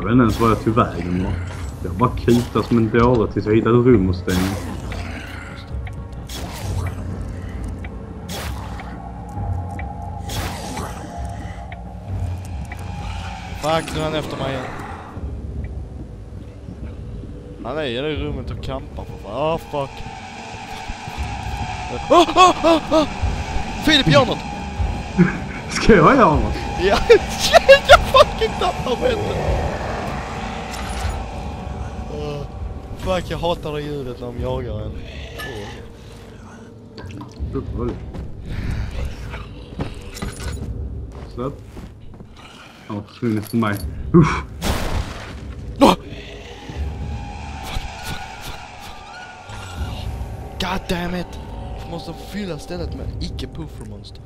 vet inte ens vad jag tog vägen var. Jag bara kitade som en dåre tills jag hittade ett rum och stängde. Fuck, nu är han efter mig igen. Han är i det rummet och kampar för fan. Ah, fuck. Filip, gör något! Ska jag göra något? Ja, jag fucking tappar bättre. Fuck, jag hatar det ljudet när de jagar en. Släpp. Han har försvunnit för mig. Usch! God damn it! Jag måste fylla stället med icke-puffermonster.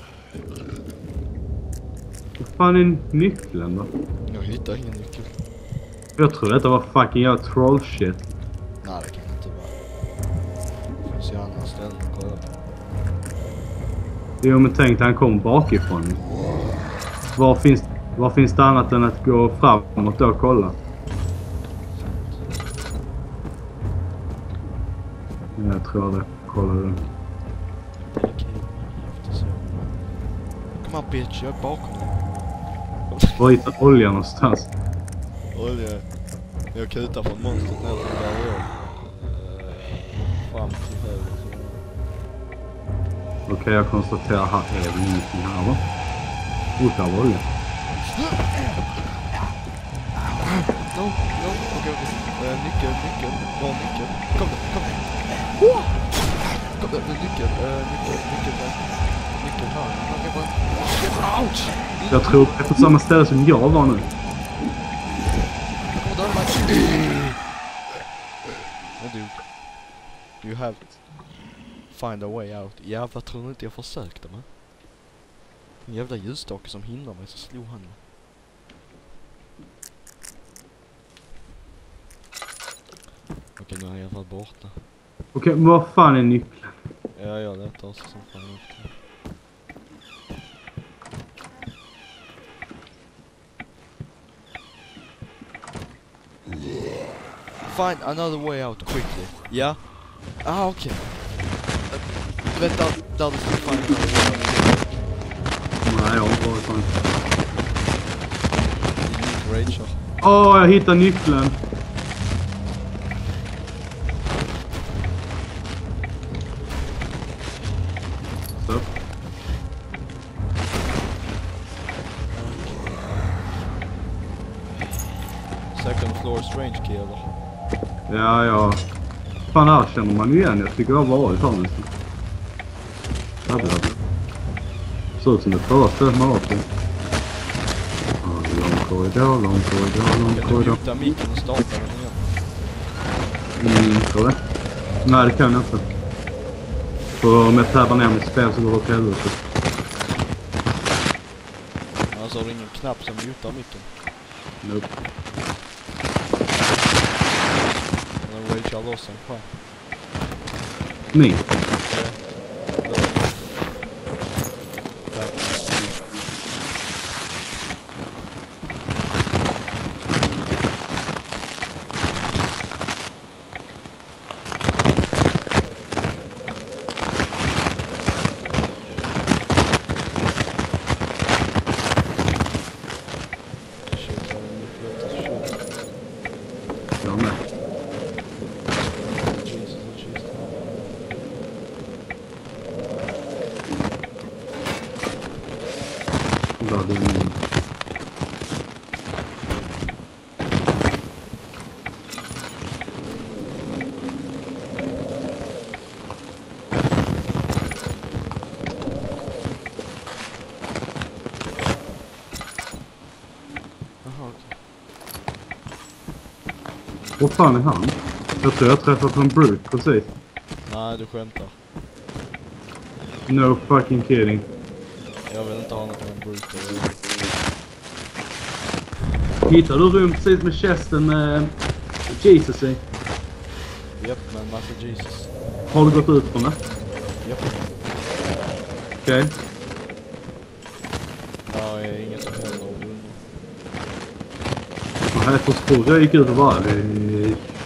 Vad fan är nyckeln då? Jag hittar ingen nyckel. Jag tror detta var fucking jävla troll shit. Nej, det kan det inte vara. Det finns ju andra ställen att kolla på. Jo, men tänk, han kom bakifrån. Var finns det annat än att gå framåt och kolla? Jag tror det. Kolla det. Kom här bitch, jag är bakom dig. Var hittar olja någonstans? Olja. Jag kutar från monstret ner till där jag. Fram till höger. Okej, jag konstaterar här är det ingenting här, va? Där var olja. Okej. Nyckel. Var nyckel? Kom. Kom där, nyckel där. Nyckel här. Ouch! Jag tror det är på samma ställe som jag var nu. Jag kommer döda mig. Men du, you have to find a way out. Jävlar, tror ni inte jag försökte, man? En jävla ljusstake som hindrar mig, så slog han mig. Okej, nu är han i alla fall borta. Okej, men vad fan är nyckeln? Ja, jag letar också som fan upp det. Find another way out quickly. Ja? Ah, okej. Vänta, där du ska find another way out. Nej, jag har inte varit sån. Rachel. Jag hittar nyckeln. Så. Second floor strange key, eller? Ja. Fan, här känner man igen. Jag tycker jag har varit här nästan. Ser ut som det förra stället man var på. Lång korridor. Kan du muta micken och starta den igen? Tror det. Nej, det kan jag inte. För om jag tävlar ner mitt spel så går det åt helvete. Alltså har du ingen knapp som mutar micken? Nope. Den ragear loss en skär. Min. Jag med. Där det är min. Vad fan är han? Jag tror jag träffat på en brute precis. Nej, du skämtar. No fucking kidding. Jag vill inte ha något med en brute. Hittar du rum precis med chesten med Jesus i? Japp, men massa Jesus. Har du gått ut från det? Japp. Okej. Ja, inget som händer. Jag tror jag gick ut och varv i